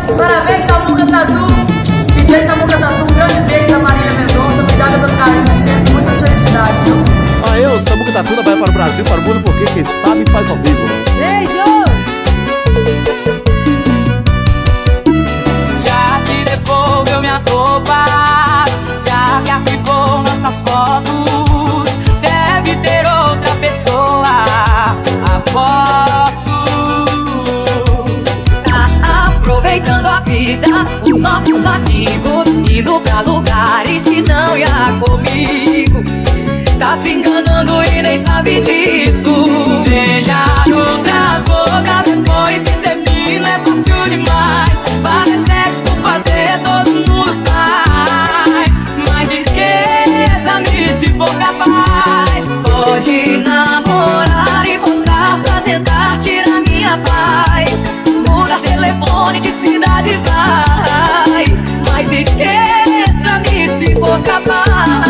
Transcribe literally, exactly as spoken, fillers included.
Parabéns, Samuca Tatu. D J Samuca Tatu, um grande beijo da Marília Mendonça. Obrigada pelo carinho, sempre muitas felicidades, viu? Ah, eu, Samuca Tatu, vai para o Brasil, para o mundo, porque quem sabe faz ao vivo. Ei, Joe! Já te devolveu minhas roupas, já que arquivou nossas fotos. Deve ter outra pessoa, aposto. Tá aproveitando a vida, os novos amigos, indo pra lugares que não ia comigo. Tá se enganando e nem sabe disso. Beijar outras bocas depois que termina é fácil demais. Parece sexo fazer, todo mundo faz. Mas esqueça-me se for capaz. Pode namorar e voltar pra tentar tirar minha paz. Muda telefone de cidade, vai. Mas esqueça-me se for capaz.